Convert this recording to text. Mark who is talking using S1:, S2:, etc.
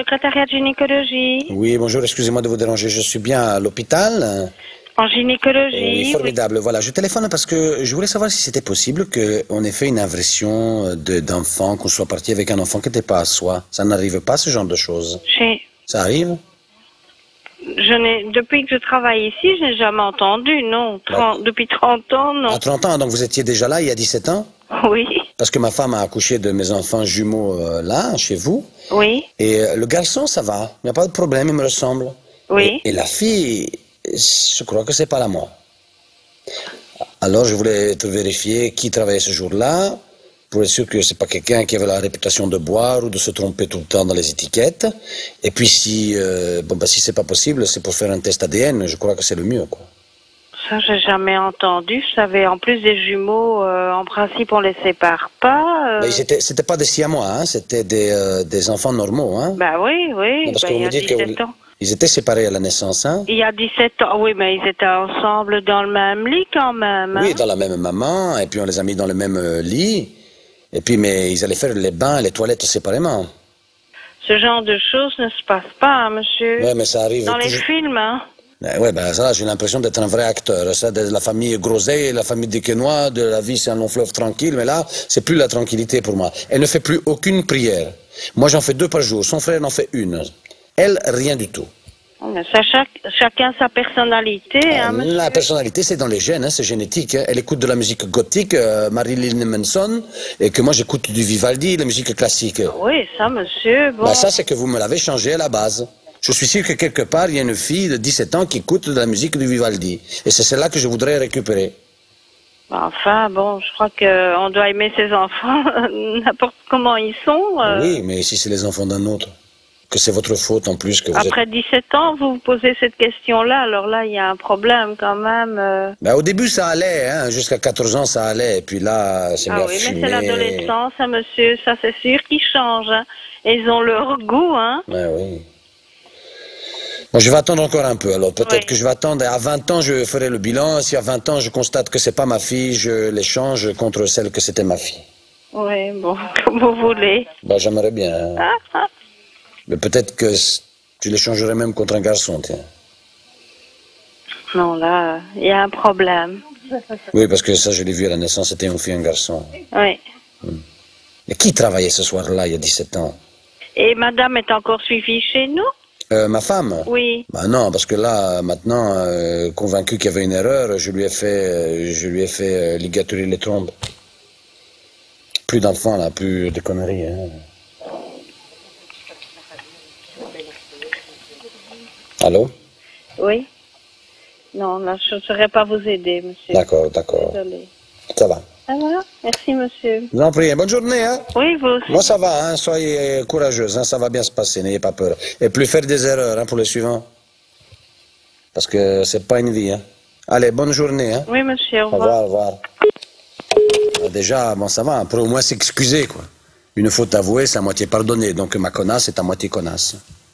S1: secrétariat de gynécologie.
S2: Oui, bonjour, excusez-moi de vous déranger, je suis bien à l'hôpital.
S1: En gynécologie.
S2: Oui, formidable. Voilà, je téléphone parce que je voulais savoir si c'était possible qu'on ait fait une inversion d'enfant, qu'on soit parti avec un enfant qui n'était pas à soi. Ça n'arrive pas, ce genre de choses. Ça arrive?
S1: Depuis que je travaille ici, je n'ai jamais entendu, non. Depuis 30 ans, non.
S2: À 30 ans, donc vous étiez déjà là il y a 17 ans?
S1: Oui.
S2: Parce que ma femme a accouché de mes enfants jumeaux là, chez vous.
S1: Oui.
S2: Et le garçon, ça va. Il n'y a pas de problème, il me ressemble.
S1: Oui.
S2: Et la fille, je crois que c'est pas la moi. Alors je voulais te vérifier qui travaillait ce jour-là, pour être sûr que c'est pas quelqu'un qui avait la réputation de boire ou de se tromper tout le temps dans les étiquettes. Et puis si, si c'est pas possible, c'est pour faire un test ADN, je crois que c'est le mieux, quoi.
S1: Ça, j'ai jamais entendu. Je savais, en plus des jumeaux, en principe, on les sépare pas.
S2: C'était pas des siamois, hein, c'était des enfants normaux, hein.
S1: Bah oui, oui.
S2: Non, parce que
S1: il
S2: vous
S1: y
S2: me
S1: a
S2: dites
S1: 17
S2: que
S1: ans.
S2: ils étaient séparés à la naissance, hein.
S1: Il y a 17 ans, oui, mais ils étaient ensemble dans le même lit quand même. Hein?
S2: Oui, dans la même maman, et puis on les a mis dans le même lit. Et puis, mais ils allaient faire les bains et les toilettes séparément.
S1: Ce genre de choses ne se passe pas, hein, monsieur.
S2: Oui, mais ça arrive
S1: dans les films, hein.
S2: Oui, ben ça, j'ai l'impression d'être un vrai acteur. Ça, de la famille Groset, la famille Dequenois, de la vie, c'est un long fleuve tranquille. Mais là, c'est plus la tranquillité pour moi. Elle ne fait plus aucune prière. Moi, j'en fais 2 par jour. Son frère en fait 1. Elle, rien du tout.
S1: Ça, chacun sa personnalité, hein, monsieur.
S2: La personnalité, c'est dans les gènes, hein, c'est génétique. Hein. Elle écoute de la musique gothique, Marilyn Manson, et que moi, j'écoute du Vivaldi, la musique classique.
S1: Oui, ça, monsieur, bon...
S2: ça, c'est que vous me l'avez changé à la base. Je suis sûr que quelque part, il y a une fille de 17 ans qui écoute de la musique du Vivaldi. Et c'est celle-là que je voudrais récupérer.
S1: Enfin, bon, je crois qu'on doit aimer ses enfants, n'importe comment ils sont.
S2: Oui, mais si c'est les enfants d'un autre, que c'est votre faute en plus que vous
S1: Après 17 ans, vous vous posez cette question-là, alors là, il y a un problème quand même.
S2: Au début, ça allait, hein, jusqu'à 14 ans, ça allait, et puis là, c'est bien fumé.
S1: Mais c'est l'adolescence, hein, monsieur, ça c'est sûr qu'ils changent, hein. Et ils ont leur goût, hein.
S2: Oui. Bon, je vais attendre encore un peu, alors peut-être que je vais attendre, à 20 ans je ferai le bilan, si à 20 ans je constate que c'est pas ma fille, je l'échange contre celle que c'était ma fille.
S1: Oui, bon, comme vous voulez.
S2: J'aimerais bien. Hein. Mais peut-être que tu l'échangerais même contre un garçon, tiens.
S1: Non, là, il y a un problème.
S2: Oui, parce que ça, je l'ai vu à la naissance, c'était une fille, un garçon.
S1: Oui.
S2: Mais qui travaillait ce soir-là, il y a 17 ans? Et
S1: madame est encore suivie chez nous?
S2: Ma femme?
S1: Oui.
S2: Non, parce que là, maintenant, convaincu qu'il y avait une erreur, je lui ai fait ligaturer les trompes. Plus d'enfants, là, plus de conneries, hein. Allô? Oui. Non, là, je ne saurais pas vous aider, monsieur. D'accord. Désolée. Ça va. Ça va? Merci, monsieur. Je vous en prie. Bonne journée, hein? Oui, vous aussi. Moi, ça va, hein? Soyez courageuse, hein? Ça va bien se passer, n'ayez pas peur. Et plus faire des erreurs, hein, pour les suivants. Parce que c'est pas une vie, hein? Allez, bonne journée, hein? Oui, monsieur, au revoir. Au revoir. Déjà, bon, ça va, on peut au moins s'excuser, quoi. Une faute avouée, c'est à moitié pardonné, donc ma connasse est à moitié connasse.